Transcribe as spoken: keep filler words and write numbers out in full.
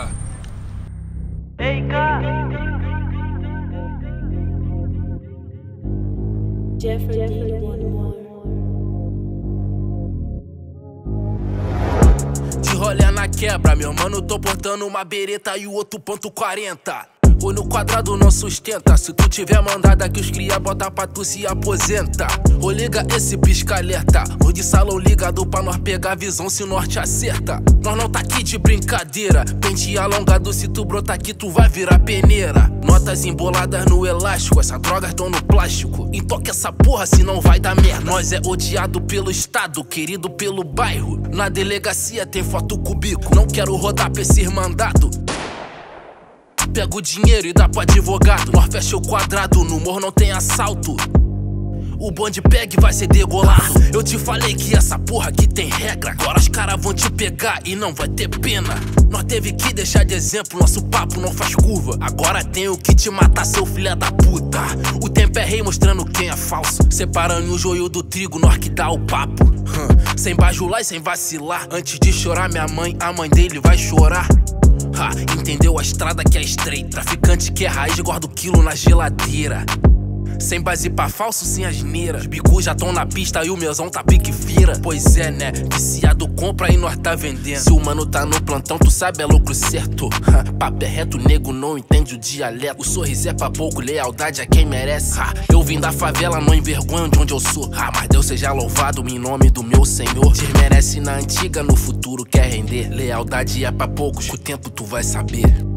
K. Ei, K. Jeffrey one more. De rolê na quebra, meu mano, tô portando uma bereta e o outro ponto quarenta. O no quadrado não sustenta. Se tu tiver mandada que os cria bota pra tu se aposenta. Ou liga esse pisca-alerta. O de salão ligado pra nós pegar a visão se o norte acerta. Nós não tá aqui de brincadeira. Pente alongado, se tu brotar aqui tu vai virar peneira. Notas emboladas no elástico, essas drogas tão no plástico. Entoca essa porra senão vai dar merda. Nós é odiado pelo estado, querido pelo bairro. Na delegacia tem foto com o bico. Não quero rodar pra esse mandado. Pega o dinheiro e dá pro advogado. Nós fecha o quadrado, no morro não tem assalto. O bonde pega e vai ser degolado. Eu te falei que essa porra aqui tem regra. Agora os caras vão te pegar e não vai ter pena. Nós teve que deixar de exemplo, nosso papo não faz curva. Agora tenho que te matar, seu filho da puta. O tempo é rei mostrando quem é falso. Separando o joio do trigo, nós que dá o papo. hum. Sem bajular e sem vacilar. Antes de chorar minha mãe, a mãe dele vai chorar. Ha, entendeu a estrada que é estreita. Traficante que é raiz, guarda o quilo na geladeira. Sem base pra falso, sem asneira. Os bicos já tão na pista e o meuzão tá pique fira. Pois é, né? Viciado compra e nós tá vendendo. Se o mano tá no plantão, tu sabe é lucro certo. Ha, papo é reto, nego não entende o dialeto. O sorriso é pra pouco, lealdade a quem merece. Ha, eu vim da favela, não envergonho de onde eu sou. Ha, mas Deus seja louvado em nome do meu Senhor. Desmerece na antiga, no futuro quer render. Lealdade é pra poucos, com o tempo tu vai saber.